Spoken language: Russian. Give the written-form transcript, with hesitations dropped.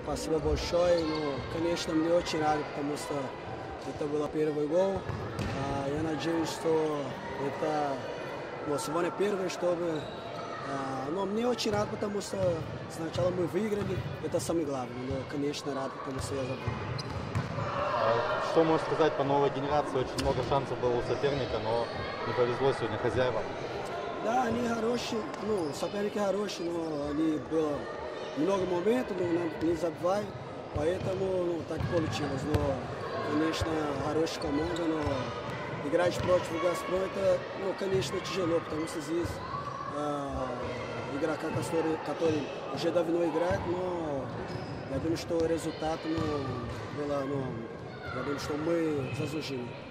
Спасибо большое. Ну, конечно, мне очень рад, потому что это был первый гол. Я надеюсь, что это сегодня первый, чтобы... Но мне очень рад, потому что сначала мы выиграли, это самое главное. Но, конечно, рад, потому что я забыл. Что можешь сказать по новой генерации? Очень много шансов было у соперника, но не повезло сегодня хозяевам. Да, они хорошие, ну, соперники хорошие, но они было много моментов, но нам не забывай, поэтому так получилось. Но, конечно, хорошая команда, но играть против «Газпрома» это, конечно, тяжело, потому что здесь игрока, который уже давно играет, но я думаю, что результат было, я думаю, что мы заслужили.